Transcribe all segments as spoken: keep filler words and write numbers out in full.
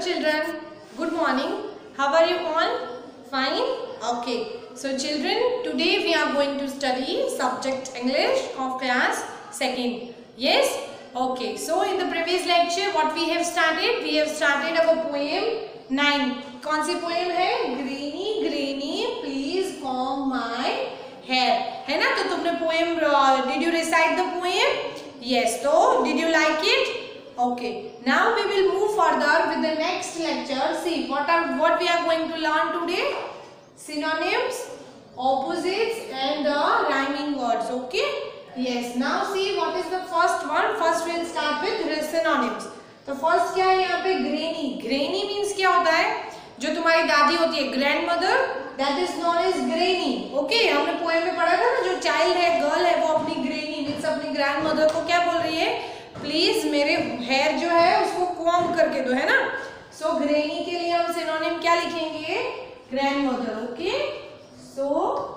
children, good morning. How are you all? Fine? Okay. So children, today we are going to study subject English of class second. Yes? Okay. So in the previous lecture what we have started? We have started our poem nine. कौन सी poem है? Greeny Greeny please comb my hair. है ना? तो तुमने poem, uh, did you recite the poem? Yes. So did you like it? Okay, now we will move further with the next lecture. See what are what we are going to learn today? Synonyms, opposites and the rhyming words. Okay, yes. Now see what is the first one. First we will start with synonyms. तो first क्या है यहाँ पे? Grainy. Grainy means क्या होता है? जो तुम्हारी दादी होती है, grandmother, that is known as grainy. Okay, हमने poem में पढ़ा था ना, जो child है, girl है, वो अपनी grainy means अपनी grandmother को क्या बोल रही है? प्लीज मेरे हेयर जो है उसको कॉम्ब करके दो, है ना. सो so, ग्रेनी के लिए हम सिनोनिम क्या लिखेंगे? ग्रैंडमदर. ओके, सो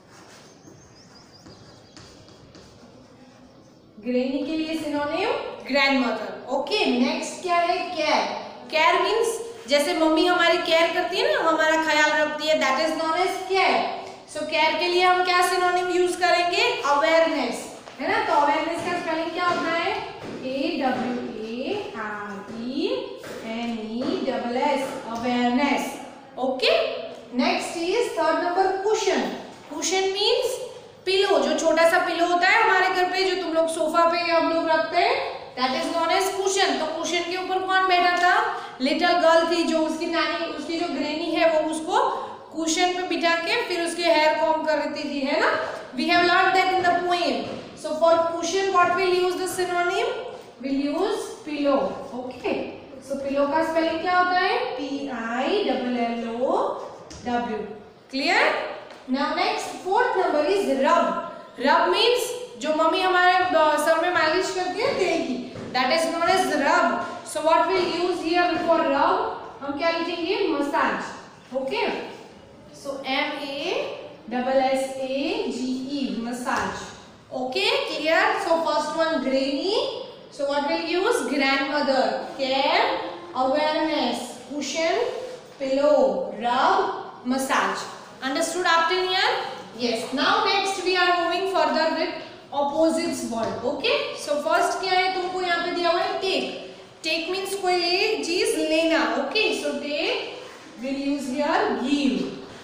ग्रेनी के लिए सिनोनिम ग्रैंडमदर. ओके, नेक्स्ट क्या है? केयर. केयर मींस जैसे मम्मी हमारी केयर करती है ना, हमारा ख्याल रखती है, that is known as care. So care के लिए हम क्या सिनोनिम यूज करेंगे? अवेयरनेस, है ना. तो अवेयरनेस का स्पेलिंग क्या होता है? A W A R E N E S S, awareness. Okay, next is third number cushion. Cushion means pillow. जो छोटा सा पिलो होता है हमारे घर पे, जो तुम लोग सोफा पे हम लोग रखते हैं, that is known as cushion. तो cushion के ऊपर कौन बैठा था? लिटिल गर्ल थी, जो उसकी नानी, उसकी जो ग्रैनी है, वो उसको cushion पे बिठा के फिर उसके हेयर कॉम्ब कर रही थी, है ना. We have learned that in the poem. So for cushion what will use the synonym? Will use pillow. Okay. So pillow का spelling क्या होता है? P I L L O W. Clear? Now next fourth number is rub. Rub means जो mummy हमारे सर में मालिश करती है तेल की, that is known as rub. So what we'll use here for rub? हम क्या लिखेंगे? Massage. Okay. So M A S S A G E, massage. Okay, clear? So first one grainy. So what we'll use? Grandmother, care, awareness, cushion, pillow, rub, massage. Understood up till here? Yes. Now next we are moving further with opposites word. Okay? So first क्या है? तुमको यहाँ पे दिया हुआ है take. Take means कोई ले चीज लेना. Okay? So take we'll use here give.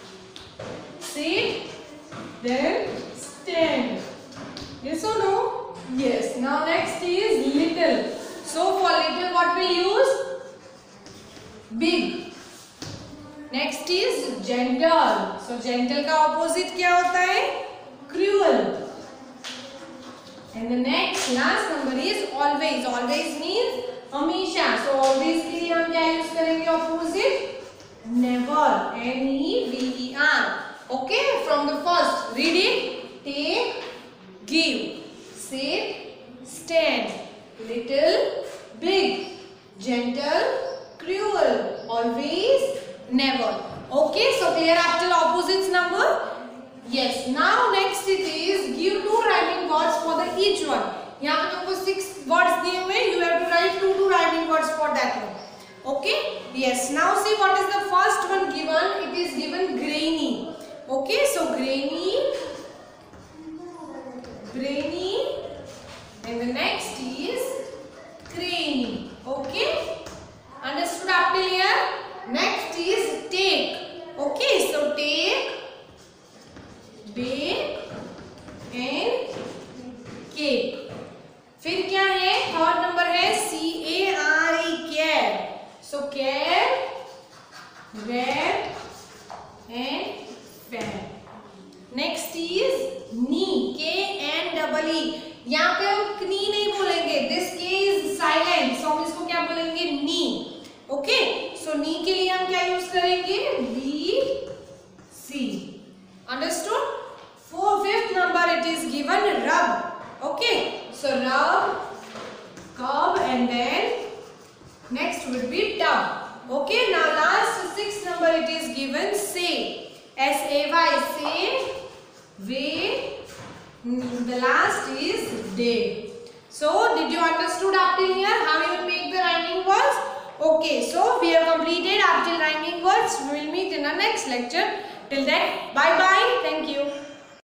Sit, then stand. Yes or no? Yes. Now next is little. So for little what we use? Big. Next is gentle. So gentle का opposite क्या होता है? Cruel. And the next last number is always. Always means हमेशा. So always के लिए हम क्या use करेंगे opposite? Never. N E V E R. Okay. From the first, read it. Take, give. Sit, stand, little, big, gentle, cruel, always, never. Okay, so clear up till opposites number? Yes. Now next it is give two rhyming words for the each one. यहाँ पे तुमको six words दिए हुए, you have to write two two rhyming words for that one. Okay? Yes. Now see what is the first one given? It is given grainy. Okay, so grainy. Brainy, and the next is cranny. Okay, understood up till here? Next is take. Okay, so take, bake and cake. फिर क्या है? Third number है C A R E, care. So care, wrap and fan. Next is knee, K N E E. यहाँ पे हम knee नहीं बोलेंगे, this K is silent, so हम इसको क्या बोलेंगे? knee. Okay, so knee के लिए हम क्या यूज करेंगे? V C. Understood? For fifth number it is given rub. Okay, so rub, curb and then next would be tub. Okay, now last sixth number it is given say. S A Y, say. Way, the last is day. So did you understood up till here how you will make the rhyming words? Okay, so we have completed after rhyming words. We will meet in our next lecture. Till then, bye bye. Thank you.